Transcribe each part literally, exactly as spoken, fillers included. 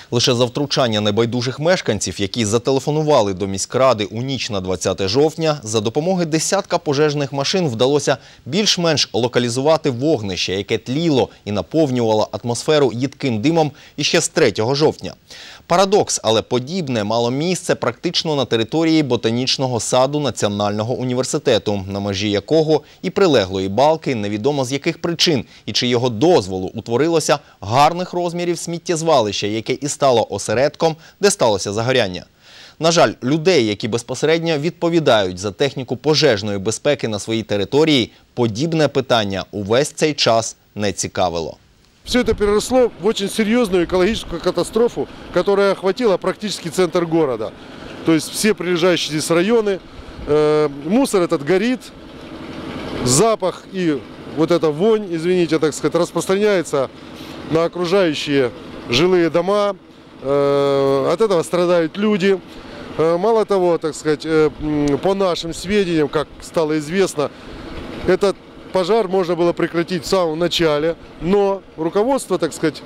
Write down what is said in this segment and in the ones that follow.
Лише за втручання небайдужих мешканців, які зателефонували до міськради у ніч на двадцяте жовтня, за допомоги десятка пожежних машин вдалося більш-менш локалізувати вогнище, яке тліло і наповнювало атмосферу їдким димом іще з третього жовтня. Парадокс, але подібне мало місце практично на території ботанічного саду Національного університету, на межі якого і прилеглої балки невідомо з яких причин і чи його дозволу утворилося гарних розмірів сміттєзвалище, яке і стало осередком, де сталося загоряння. На жаль, людей, які безпосередньо відповідають за техніку пожежної безпеки на своїй території, подібне питання увесь цей час не цікавило. Все это переросло в очень серьезную экологическую катастрофу, которая охватила практически центр города. То есть все прилегающие здесь районы, э, мусор этот горит, запах и вот эта вонь, извините, так сказать, распространяется на окружающие жилые дома. Э, от этого страдают люди. Э, мало того, так сказать, э, по нашим сведениям, как стало известно, этот пожар можно было прекратить в самом начале, но руководство, так сказать,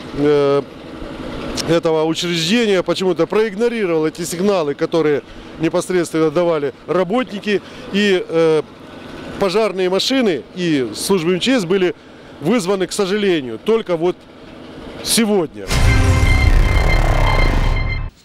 этого учреждения почему-то проигнорировало эти сигналы, которые непосредственно давали работники, и пожарные машины и службы эм че эс были вызваны, к сожалению, только вот сегодня.